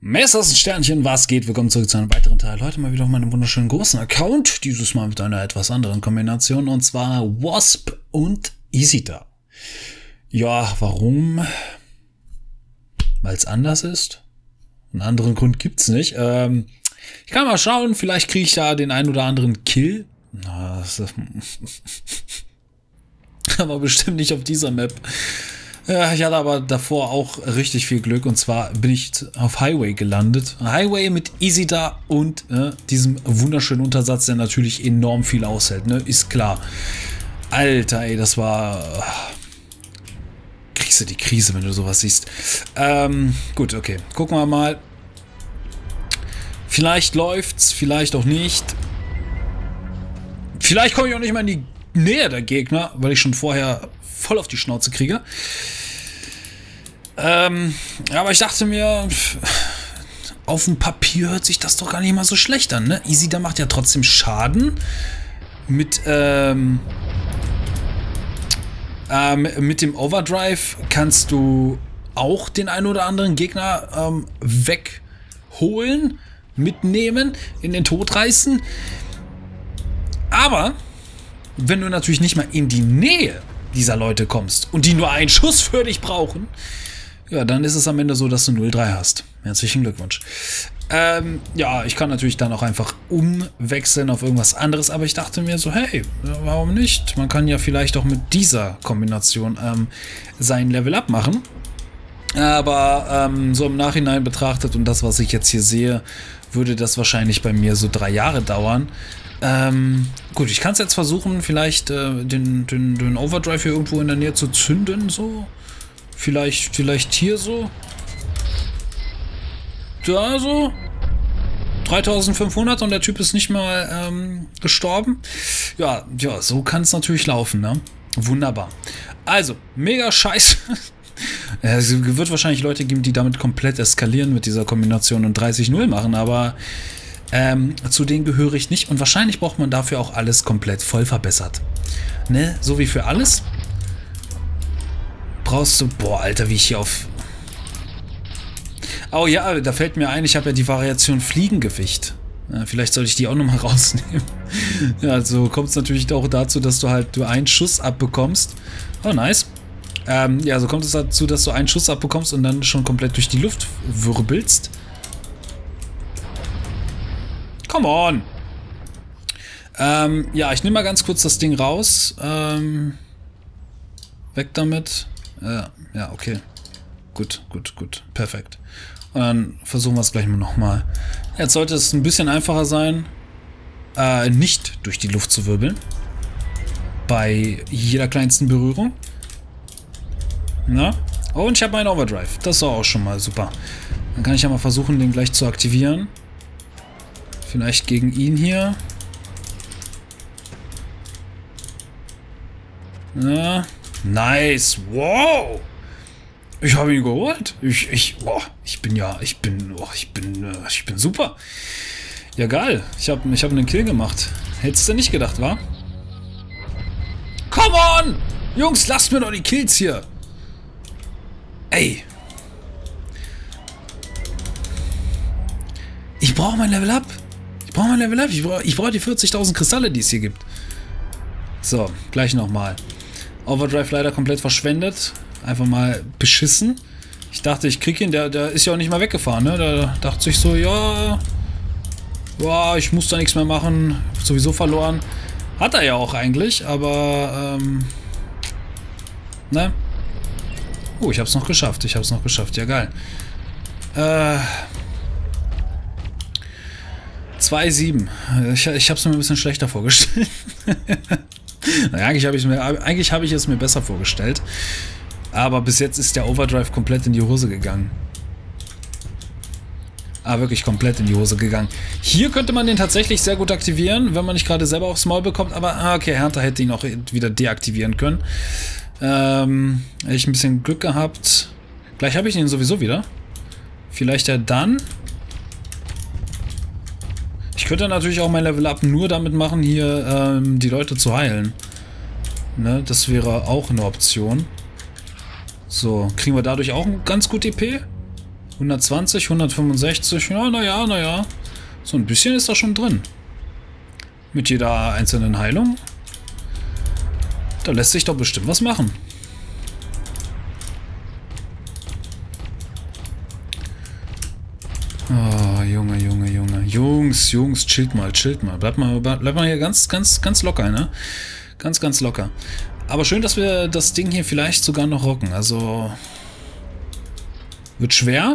Messers und Sternchen, was geht? Willkommen zurück zu einem weiteren Teil. Heute mal wieder auf meinem wunderschönen großen Account. Dieses Mal mit einer etwas anderen Kombination. Und zwar Wasp und Isita. Ja, warum? Weil es anders ist. Einen anderen Grund gibt's nicht. Ich kann mal schauen, vielleicht kriege ich da den einen oder anderen Kill. Aber bestimmt nicht auf dieser Map. Ja, ich hatte aber davor auch richtig viel Glück, und zwar bin ich auf Highway gelandet. Highway mit Isita und diesem wunderschönen Untersatz, der natürlich enorm viel aushält, ne? Ist klar. Alter, ey, das war... kriegst du die Krise, wenn du sowas siehst. Gut, okay. Gucken wir mal. Vielleicht läuft's, vielleicht auch nicht. Vielleicht komme ich auch nicht mal in die Nähe der Gegner, weil ich schon vorher voll auf die Schnauze kriege. Aber ich dachte mir, auf dem Papier hört sich das doch gar nicht mal so schlecht an, ne? Isita macht ja trotzdem Schaden. Mit dem Overdrive kannst du auch den einen oder anderen Gegner wegholen, mitnehmen, in den Tod reißen. Aber wenn du natürlich nicht mal in die Nähe dieser Leute kommst und die nur einen Schuss für dich brauchen, ja, dann ist es am Ende so, dass du 0-3 hast. Herzlichen Glückwunsch. Ja, ich kann natürlich dann auch einfach umwechseln auf irgendwas anderes, aber ich dachte mir so, hey, warum nicht? Man kann ja vielleicht auch mit dieser Kombination sein Level-Up machen. Aber so im Nachhinein betrachtet und das, was ich jetzt hier sehe, würde das wahrscheinlich bei mir so 3 Jahre dauern. Gut, ich kann es jetzt versuchen, vielleicht den Overdrive hier irgendwo in der Nähe zu zünden, so. Vielleicht hier so. Da so. 3500 und der Typ ist nicht mal gestorben. Ja, so kann es natürlich laufen, ne? Wunderbar. Also, mega scheiße. Es wird wahrscheinlich Leute geben, die damit komplett eskalieren mit dieser Kombination und 30-0 machen, aber zu denen gehöre ich nicht und wahrscheinlich braucht man dafür auch alles komplett voll verbessert. Ne? So wie für alles. Brauchst du... Boah, Alter, wie ich hier auf... Oh ja, da fällt mir ein, ich habe ja die Variation Fliegengewicht. Ja, vielleicht sollte ich die auch nochmal rausnehmen. Ja, also kommt es natürlich auch dazu, dass du halt einen Schuss abbekommst. Oh, nice. Ja, so kommt es dazu, dass du einen Schuss abbekommst und dann schon komplett durch die Luft wirbelst. Come on! Ja, ich nehme mal ganz kurz das Ding raus. Weg damit. Ja, okay. Gut. Perfekt. Und dann versuchen wir es gleich mal nochmal. Jetzt sollte es ein bisschen einfacher sein, nicht durch die Luft zu wirbeln. Bei jeder kleinsten Berührung. Na? Und ich habe meinen Overdrive. Das war auch schon mal super. Dann kann ich ja mal versuchen, den gleich zu aktivieren. Vielleicht gegen ihn hier. Ja. Nice. Wow. Ich habe ihn geholt. Ich bin super. Ja, geil. Ich hab einen Kill gemacht. Hättest du nicht gedacht, wa? Come on! Jungs, lasst mir doch die Kills hier. Ey. Ich brauche mein Level Up. Ich brauche die 40.000 Kristalle, die es hier gibt. So, gleich nochmal. Overdrive leider komplett verschwendet. Einfach mal beschissen. Ich dachte, ich krieg ihn. Der ist ja auch nicht mal weggefahren, ne? Da dachte ich so, ja, ich muss da nichts mehr machen. Sowieso verloren. Hat er ja auch eigentlich, aber, ne? Ich hab's noch geschafft. Ja, geil. 2-7. Ich habe es mir ein bisschen schlechter vorgestellt. Naja, eigentlich habe ich es mir besser vorgestellt. Aber bis jetzt ist der Overdrive komplett in die Hose gegangen. Wirklich komplett in die Hose gegangen. Hier könnte man den tatsächlich sehr gut aktivieren, wenn man nicht gerade selber aufs Maul bekommt. Aber okay, Hunter hätte ihn auch wieder deaktivieren können. Hätte ich ein bisschen Glück gehabt. Gleich habe ich ihn sowieso wieder. Vielleicht ja dann... Ich könnte natürlich auch mein Level-Up nur damit machen, hier die Leute zu heilen. Ne, das wäre auch eine Option. So, kriegen wir dadurch auch ein ganz gut EP? 120, 165. Ja, naja, naja. So ein bisschen ist da schon drin. Mit jeder einzelnen Heilung. Da lässt sich doch bestimmt was machen. Oh, Junge, Junge, Junge. Jungs, Jungs, chillt mal, chillt mal. Bleibt mal hier ganz, ganz, ganz locker, ne? Ganz, ganz locker. Aber schön, dass wir das Ding hier vielleicht sogar noch rocken. Also... Wird schwer.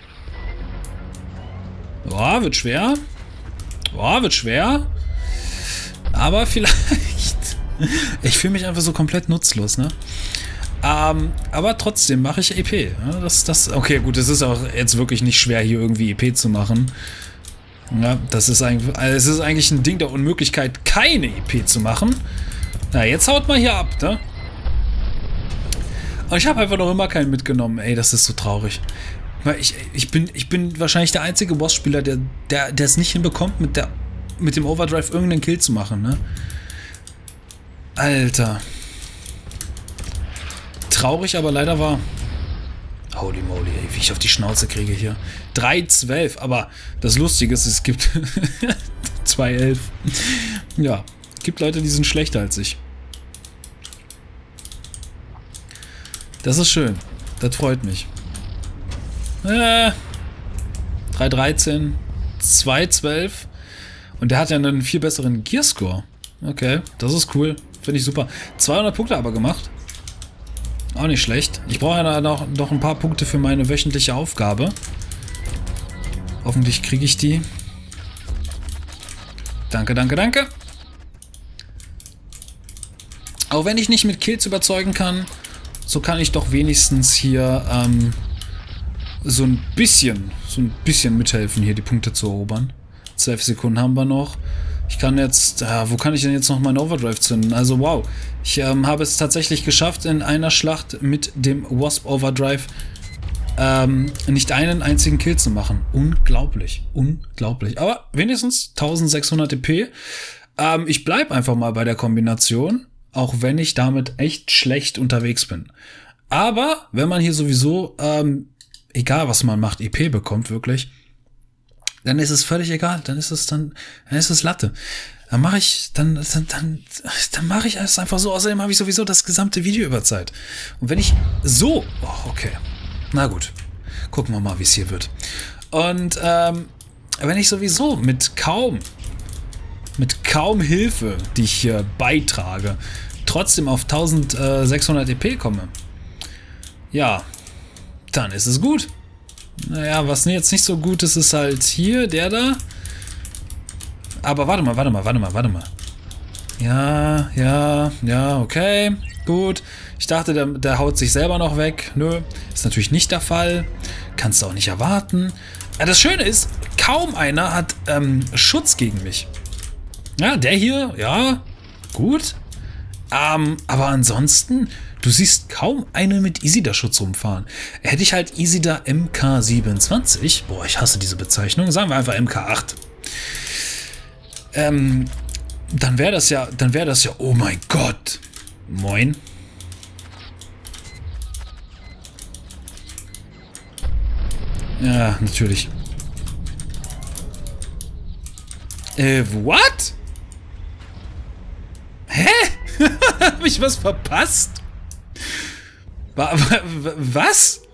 Ja, wird schwer. Ja, wird schwer. Aber vielleicht... Ich fühle mich einfach so komplett nutzlos, ne? Aber trotzdem mache ich EP. Ja, okay, gut, es ist auch jetzt wirklich nicht schwer, hier irgendwie EP zu machen. Ja, das ist eigentlich, also es ist eigentlich ein Ding der Unmöglichkeit, keine EP zu machen. Na, jetzt haut mal hier ab, ne? Und ich habe einfach noch immer keinen mitgenommen. Ey, das ist so traurig. Weil ich bin wahrscheinlich der einzige Boss-Spieler, der es nicht hinbekommt, mit dem Overdrive irgendeinen Kill zu machen, ne? Alter. Traurig, aber leider wahr. Holy moly, ey, wie ich auf die Schnauze kriege hier. 3,12, aber das Lustige ist, es gibt 2,11. Ja, gibt Leute, die sind schlechter als ich. Das ist schön. Das freut mich. 3,13, 2,12. Und der hat ja einen viel besseren Gearscore. Okay, das ist cool. Finde ich super. 200 Punkte aber gemacht. Auch nicht schlecht. Ich brauche ja noch ein paar Punkte für meine wöchentliche Aufgabe. Hoffentlich kriege ich die. Danke, danke, danke. Auch wenn ich nicht mit Kills überzeugen kann, so kann ich doch wenigstens hier so ein bisschen mithelfen, hier die Punkte zu erobern. 12 Sekunden haben wir noch. Ich kann jetzt, wo kann ich denn jetzt noch meinen Overdrive zünden? Also wow, ich habe es tatsächlich geschafft, in einer Schlacht mit dem Wasp Overdrive nicht einen einzigen Kill zu machen. Unglaublich, unglaublich. Aber wenigstens 1600 EP. Ich bleibe einfach mal bei der Kombination, auch wenn ich damit echt schlecht unterwegs bin. Aber wenn man hier sowieso, egal was man macht, EP bekommt wirklich, dann ist es völlig egal, dann ist es Latte. Dann mache ich es einfach so. Außerdem habe ich sowieso das gesamte Video über Zeit. Und wenn ich so, oh, okay, na gut, gucken wir mal, wie es hier wird. Und wenn ich sowieso mit kaum Hilfe, die ich hier beitrage, trotzdem auf 1600 EP komme, ja, dann ist es gut. Naja, was jetzt nicht so gut ist, ist halt hier, der da. Aber warte mal. Ja, okay, gut. Ich dachte, der haut sich selber noch weg. Nö, ist natürlich nicht der Fall. Kannst du auch nicht erwarten. Ja, das Schöne ist, kaum einer hat Schutz gegen mich. Ja, der hier, ja, gut. Aber ansonsten, du siehst kaum einen mit Isida-Schutz rumfahren. Hätte ich halt Isida MK27, boah, ich hasse diese Bezeichnung, sagen wir einfach MK8. Dann wäre das ja, oh mein Gott. Moin. Ja, natürlich. What? Hä? Hab ich was verpasst? Was?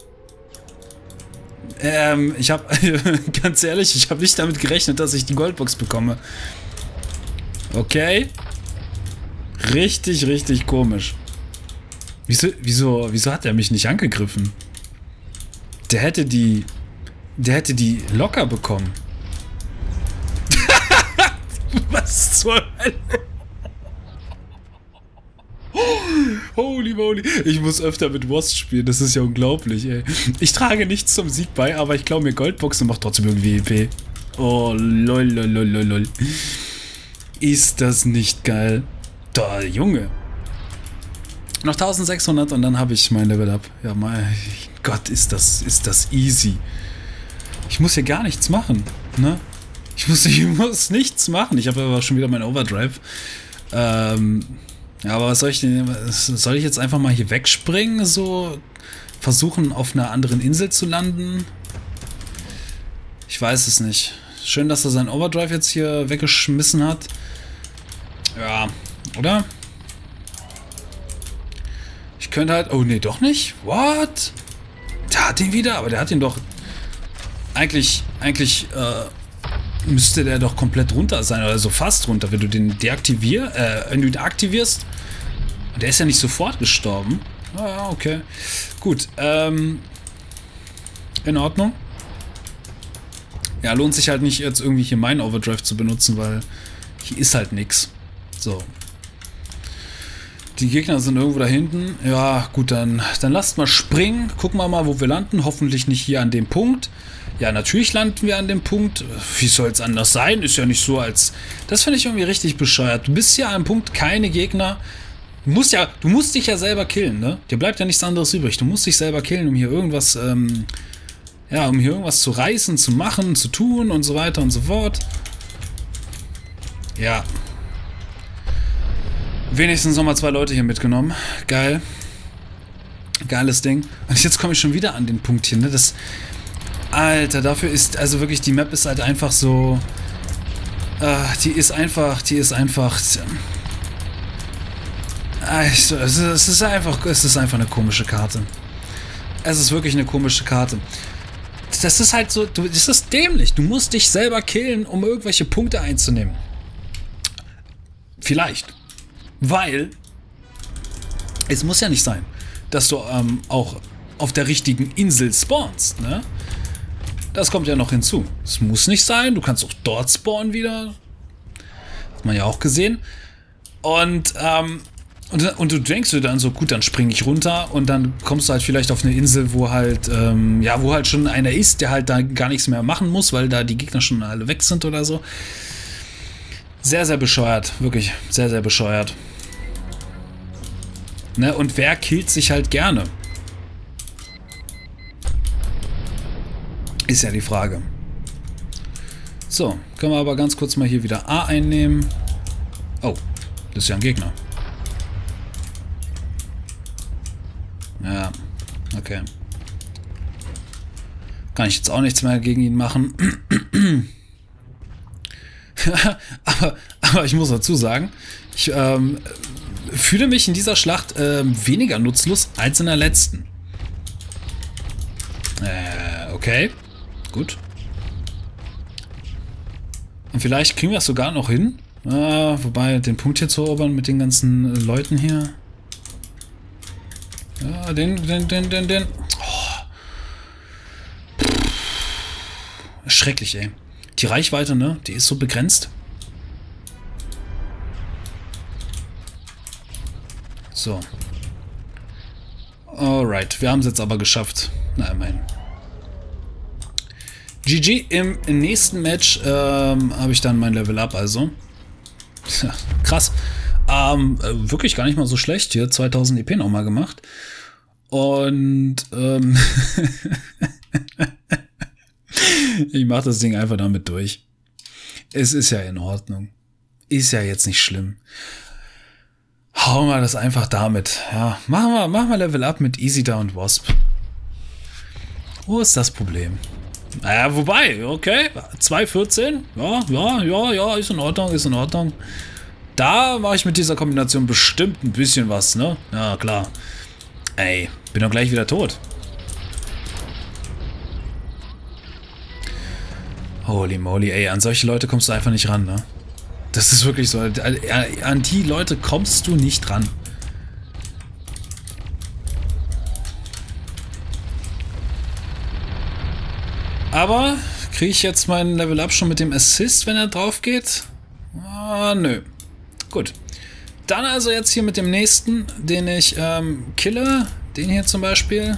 Ich habe, ganz ehrlich, ich habe nicht damit gerechnet, dass ich die Goldbox bekomme. Okay. Richtig, richtig komisch. Wieso hat er mich nicht angegriffen? Der hätte die locker bekommen. Was zur Hölle? Holy moly. Ich muss öfter mit Wasp spielen, das ist ja unglaublich, ey. Ich trage nichts zum Sieg bei, aber ich klaue mir Goldboxen und mache trotzdem irgendwie EP. Oh, lol. Ist das nicht geil? Da, Junge. Noch 1600 und dann habe ich mein Level Up. Ja, mein Gott, ist das easy. Ich muss hier gar nichts machen, ne? Ich muss nichts machen. Ich habe aber schon wieder mein Overdrive. Ja, aber was soll ich denn? Soll ich jetzt einfach mal hier wegspringen? So versuchen, auf einer anderen Insel zu landen? Ich weiß es nicht. Schön, dass er seinen Overdrive jetzt hier weggeschmissen hat. Ja, oder? Ich könnte halt... Oh, nee, doch nicht? What? Der hat ihn wieder, aber der hat ihn doch... Eigentlich müsste der doch komplett runter sein, oder so fast runter, wenn du den wenn du ihn aktivierst. Der ist ja nicht sofort gestorben. Ah, okay. Gut, in Ordnung. Ja, lohnt sich halt nicht, jetzt irgendwie hier meinen Overdrive zu benutzen, weil hier ist halt nix. So. Die Gegner sind irgendwo da hinten. Ja, gut, dann lasst mal springen. Gucken wir mal, wo wir landen. Hoffentlich nicht hier an dem Punkt. Ja, natürlich landen wir an dem Punkt. Wie soll es anders sein? Ist ja nicht so, als... Das finde ich irgendwie richtig bescheuert. Du bist hier an einem Punkt, keine Gegner. Du musst dich ja selber killen, ne? Dir bleibt ja nichts anderes übrig. Du musst dich selber killen, um hier irgendwas... um hier irgendwas zu reißen, zu machen, zu tun und so weiter und so fort. Ja. Wenigstens nochmal 2 Leute hier mitgenommen. Geil. Geiles Ding. Und jetzt komme ich schon wieder an den Punkt hier, ne? Alter, dafür ist, also wirklich, die Map ist halt einfach so... die ist einfach... Es ist einfach eine komische Karte. Es ist wirklich eine komische Karte. Das ist halt so, das ist dämlich. Du musst dich selber killen, um irgendwelche Punkte einzunehmen. Vielleicht. Weil es muss ja nicht sein, dass du auch auf der richtigen Insel spawnst, ne? Das kommt ja noch hinzu. Es muss nicht sein, du kannst auch dort spawnen wieder. Hat man ja auch gesehen. Und du denkst dir dann so, gut, dann springe ich runter und dann kommst du halt vielleicht auf eine Insel, wo halt, wo halt schon einer ist, der halt da gar nichts mehr machen muss, weil da die Gegner schon alle weg sind oder so. Sehr, sehr bescheuert. Wirklich sehr, sehr bescheuert. Ne? Und wer killt sich halt gerne? Ist ja die Frage. So, können wir aber ganz kurz mal hier wieder A einnehmen. Oh, das ist ja ein Gegner. Ja, okay. Kann ich jetzt auch nichts mehr gegen ihn machen. aber ich muss dazu sagen, ich fühle mich in dieser Schlacht weniger nutzlos als in der letzten. Okay, gut. Und vielleicht kriegen wir es sogar noch hin. Wobei, den Punkt hier zu erobern mit den ganzen Leuten hier. Ja, den. Oh. Schrecklich, ey. Die Reichweite, ne? Die ist so begrenzt. So. Alright, wir haben es jetzt aber geschafft. Na, immerhin. GG, im nächsten Match habe ich dann mein Level Up, also. Ja, krass. Wirklich gar nicht mal so schlecht hier. 2000 EP nochmal gemacht. Und ich mache das Ding einfach damit durch. Es ist ja in Ordnung. Ist ja jetzt nicht schlimm. Hauen wir das einfach damit. Ja, machen wir Level Up mit Easy und Wasp. Wo ist das Problem? Naja, wobei, okay. 2,14. Ja, ist in Ordnung, ist in Ordnung. Da mache ich mit dieser Kombination bestimmt ein bisschen was, ne? Ja, klar. Ey, bin doch gleich wieder tot. Holy moly, ey, an solche Leute kommst du einfach nicht ran, ne? Das ist wirklich so. An die Leute kommst du nicht ran. Aber kriege ich jetzt meinen Level Up schon mit dem Assist, wenn er drauf geht? Nö. Gut. Dann also jetzt hier mit dem nächsten, den ich kille. Den hier zum Beispiel.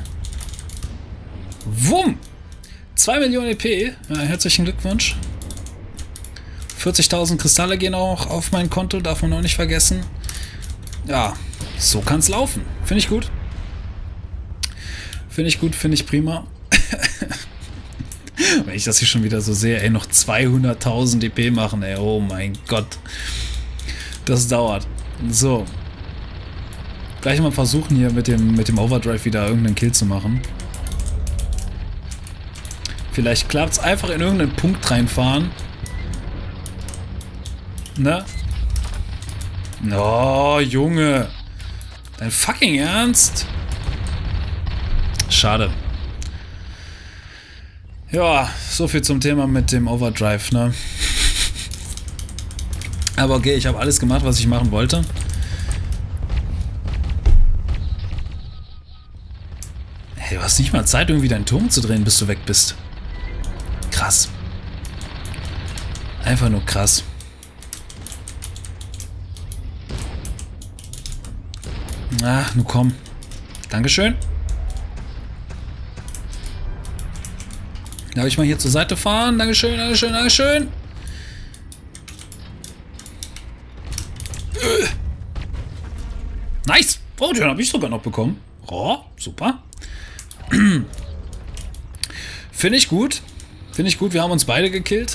Wumm! 2 Millionen EP. Ja, herzlichen Glückwunsch. 40.000 Kristalle gehen auch auf mein Konto, darf man auch nicht vergessen. Ja, so kann es laufen. Finde ich gut. Finde ich gut, finde ich prima. Wenn ich das hier schon wieder so sehe, ey, noch 200.000 EP machen, ey, oh mein Gott. Das dauert. So. Gleich mal versuchen hier mit dem Overdrive wieder irgendeinen Kill zu machen. Vielleicht klappt es, einfach in irgendeinen Punkt reinfahren. Ne? Oh, Junge. Dein fucking Ernst? Schade. Ja, so viel zum Thema mit dem Overdrive, ne? Aber okay, ich habe alles gemacht, was ich machen wollte. Hey, du hast nicht mal Zeit, irgendwie deinen Turm zu drehen, bis du weg bist. Krass. Einfach nur krass. Ach, nun komm. Dankeschön. Darf ich mal hier zur Seite fahren? Dankeschön, Dankeschön, Dankeschön. Nice. Oh, den habe ich sogar noch bekommen. Oh, super. Finde ich gut. Finde ich gut. Wir haben uns beide gekillt.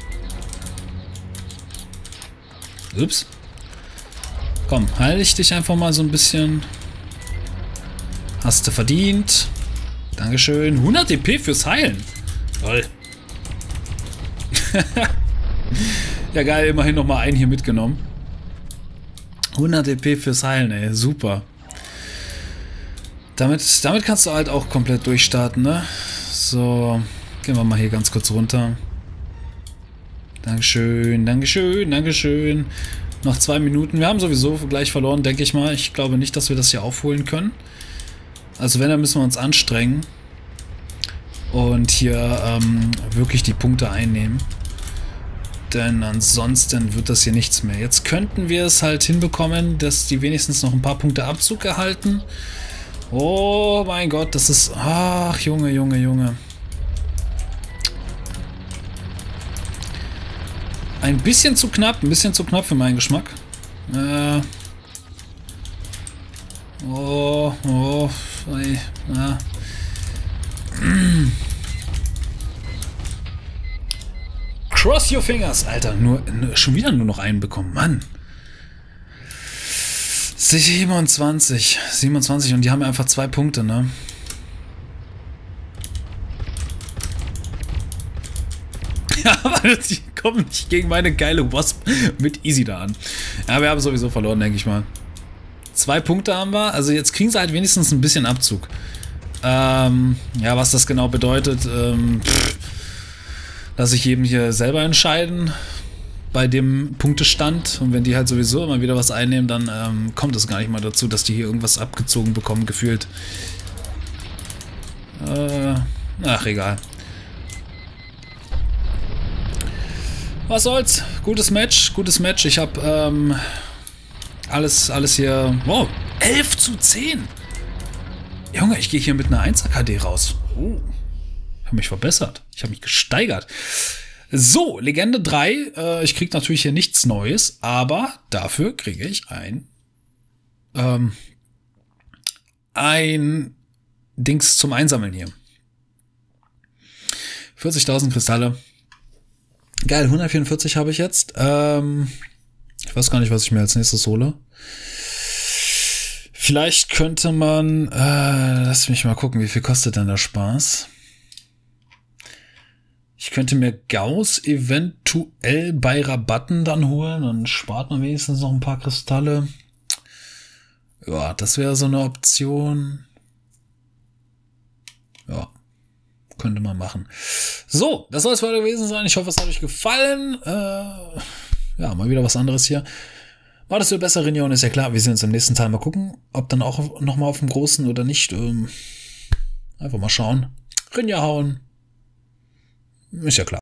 Ups. Komm, heile ich dich einfach mal so ein bisschen. Hast du verdient. Dankeschön. 100 DP fürs Heilen. Toll. Ja, geil. Immerhin nochmal einen hier mitgenommen. 100 DP fürs Heilen, ey. Super. Damit kannst du halt auch komplett durchstarten, ne? So. Gehen wir mal hier ganz kurz runter. Dankeschön, Dankeschön, Dankeschön. Noch 2 Minuten. Wir haben sowieso gleich verloren, denke ich mal. Ich glaube nicht, dass wir das hier aufholen können. Also wenn, dann müssen wir uns anstrengen. Und hier wirklich die Punkte einnehmen. Denn ansonsten wird das hier nichts mehr. Jetzt könnten wir es halt hinbekommen, dass die wenigstens noch ein paar Punkte Abzug erhalten. Oh mein Gott, das ist... Ach, Junge, Junge, Junge. Ein bisschen zu knapp für meinen Geschmack. Ja. Cross your fingers, Alter. Schon wieder nur noch einen bekommen, Mann. 27 und die haben einfach 2 Punkte, ne? Ja, aber die kommen nicht gegen meine geile Wasp mit Easy da an. Ja, wir haben sowieso verloren, denke ich mal. 2 Punkte haben wir. Also jetzt kriegen sie halt wenigstens ein bisschen Abzug. Ja, was das genau bedeutet, lasse ich jedem hier selber entscheiden bei dem Punktestand. Und wenn die halt sowieso immer wieder was einnehmen, dann kommt es gar nicht mal dazu, dass die hier irgendwas abgezogen bekommen, gefühlt. Ach, egal. Was soll's? Gutes Match, gutes Match. Ich habe alles hier... Wow, 11:10. Junge, ich gehe hier mit einer 1er KD raus. Oh, ich habe mich verbessert. Ich habe mich gesteigert. So, Legende 3. Ich kriege natürlich hier nichts Neues, aber dafür kriege ich ein Dings zum Einsammeln hier. 40.000 Kristalle. Geil, 144 habe ich jetzt. Ich weiß gar nicht, was ich mir als nächstes hole. Vielleicht könnte man... lass mich mal gucken, wie viel kostet denn der Spaß? Ich könnte mir Gauss eventuell bei Rabatten dann holen. Dann spart man wenigstens noch ein paar Kristalle. Ja, das wäre so eine Option. Ja, könnte man machen. So, das soll es für heute gewesen sein. Ich hoffe, es hat euch gefallen. Ja, mal wieder was anderes hier. War das so besser, Rinja? Und ist ja klar, wir sehen uns im nächsten Teil. Mal gucken, ob dann auch nochmal auf dem Großen oder nicht. Einfach mal schauen. Rinja hauen. Ist ja klar.